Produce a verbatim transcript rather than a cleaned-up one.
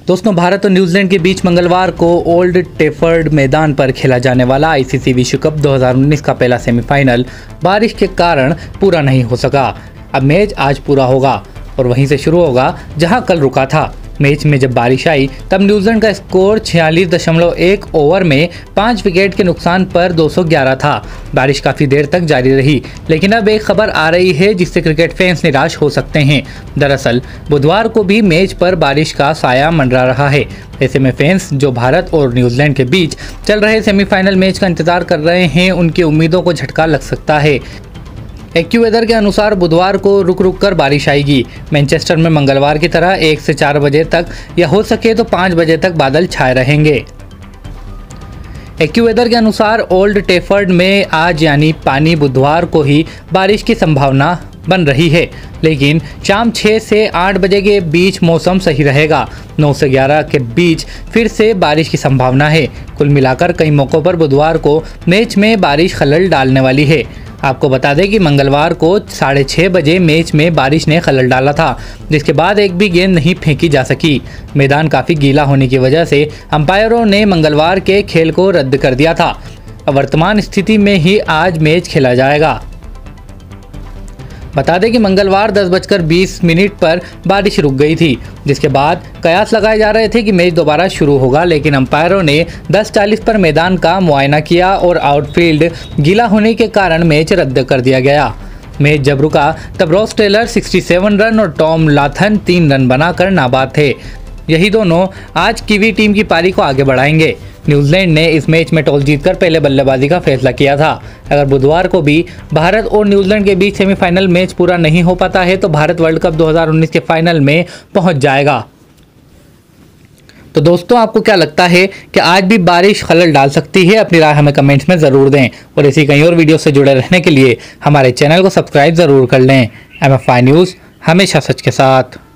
दोस्तों, भारत और न्यूजीलैंड के बीच मंगलवार को ओल्ड ट्रैफर्ड मैदान पर खेला जाने वाला आईसीसी विश्व कप दो हज़ार उन्नीस का पहला सेमीफाइनल बारिश के कारण पूरा नहीं हो सका। अब मैच आज पूरा होगा और वहीं से शुरू होगा जहां कल रुका था। मैच में जब बारिश आई तब न्यूजीलैंड का स्कोर छियालीस दशमलव एक ओवर में पाँच विकेट के नुकसान पर दो सौ ग्यारह था। बारिश काफ़ी देर तक जारी रही, लेकिन अब एक खबर आ रही है जिससे क्रिकेट फैंस निराश हो सकते हैं। दरअसल बुधवार को भी मैच पर बारिश का साया मंडरा रहा है। ऐसे में फैंस जो भारत और न्यूजीलैंड के बीच चल रहे सेमीफाइनल मैच का इंतजार कर रहे हैं, उनकी उम्मीदों को झटका लग सकता है। एक्यूवेदर के अनुसार बुधवार को रुक रुक कर बारिश आएगी। मैनचेस्टर में मंगलवार की तरह एक से चार बजे तक या हो सके तो पाँच बजे तक बादल छाए रहेंगे। एक्यूवेदर के अनुसार ओल्ड ट्रैफर्ड में आज यानी पानी बुधवार को ही बारिश की संभावना बन रही है, लेकिन शाम छह से आठ बजे के बीच मौसम सही रहेगा। नौ से ग्यारह के बीच फिर से बारिश की संभावना है। कुल मिलाकर कई मौक़ों पर बुधवार को मैच में बारिश खलल डालने वाली है। आपको बता दें कि मंगलवार को साढ़े छः बजे मैच में बारिश ने खलल डाला था, जिसके बाद एक भी गेंद नहीं फेंकी जा सकी। मैदान काफ़ी गीला होने की वजह से अंपायरों ने मंगलवार के खेल को रद्द कर दिया था। अब वर्तमान स्थिति में ही आज मैच खेला जाएगा। बता दें कि मंगलवार दस बजकर बीस मिनट पर बारिश रुक गई थी, जिसके बाद कयास लगाए जा रहे थे कि मैच दोबारा शुरू होगा, लेकिन अंपायरों ने दस चालीस पर मैदान का मुआयना किया और आउटफील्ड गीला होने के कारण मैच रद्द कर दिया गया। मैच जब रुका तब रॉस टेलर सड़सठ रन और टॉम लाथन तीन रन बनाकर नाबाद थे। यही दोनों आज कीवी टीम की पारी को आगे बढ़ाएंगे। न्यूजीलैंड ने इस मैच में टॉस जीतकर पहले बल्लेबाजी का फैसला किया था। अगर बुधवार को भी भारत और न्यूजीलैंड के बीच सेमीफाइनल मैच पूरा नहीं हो पाता है तो भारत वर्ल्ड कप दो हज़ार उन्नीस के फाइनल में पहुंच जाएगा। तो दोस्तों, आपको क्या लगता है कि आज भी बारिश खलल डाल सकती है? अपनी राय हमें कमेंट्स में ज़रूर दें और ऐसी कई और वीडियो से जुड़े रहने के लिए हमारे चैनल को सब्सक्राइब ज़रूर कर लें। एम एफ आई न्यूज़, हमेशा सच के साथ।